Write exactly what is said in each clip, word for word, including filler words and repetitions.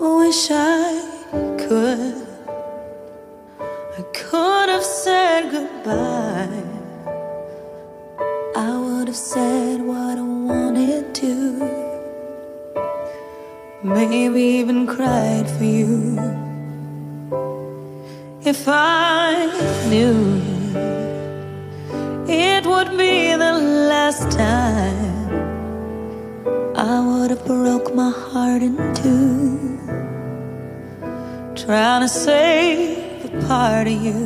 Wish I could, I could have said goodbye. I would have said what I wanted to, maybe even cried for you. If I knew it would be the last time, I would have broke my heart in two, trying to save a part of you.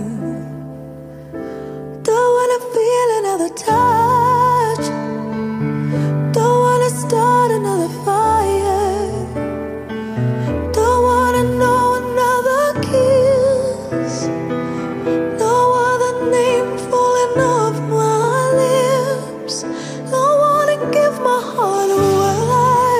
Don't wanna feel another touch, don't wanna start another fire, don't wanna know another kiss, no other name falling off my lips. Don't wanna give my heart away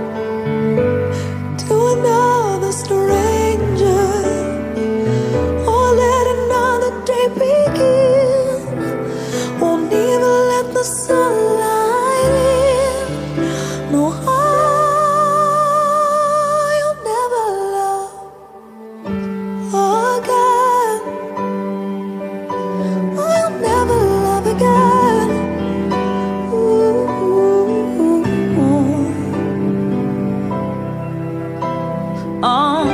to another stranger, or let another day begin. Won't even let the sunlight in. No, I'll never love again. I'll never love again. Ooh. Oh.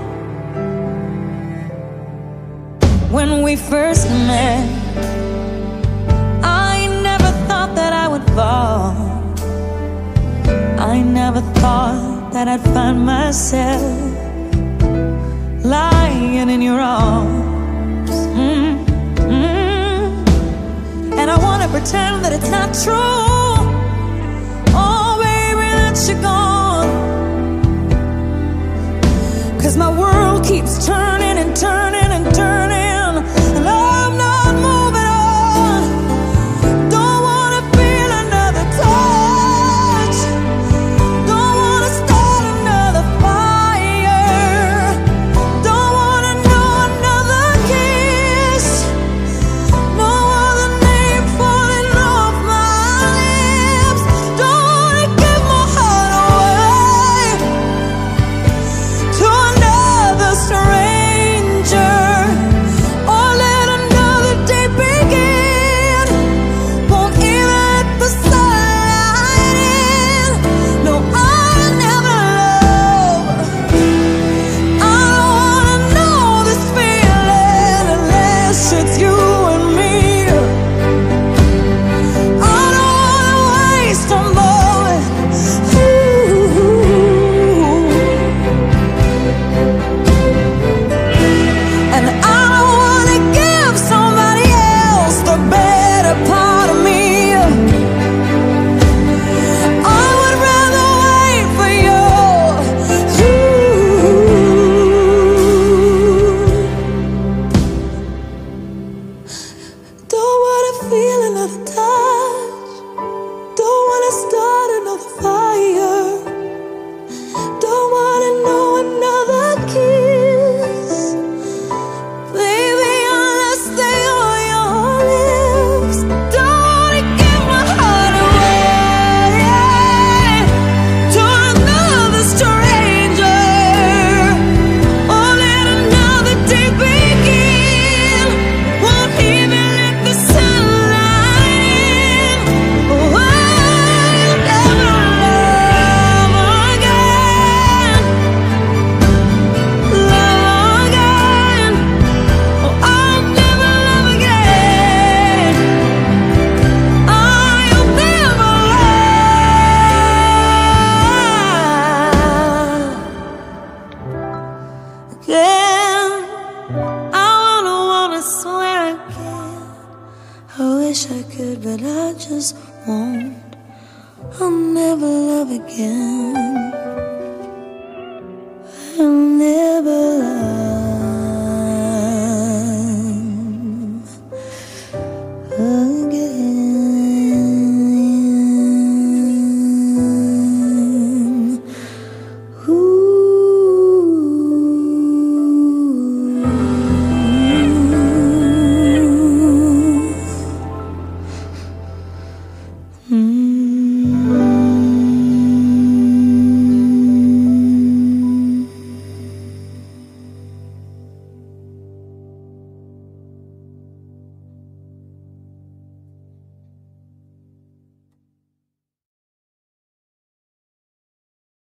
When we first met, I never thought that I would fall. I never thought that I'd find myself lying in your arms. Mm, mm. And I wanna pretend that it's not true,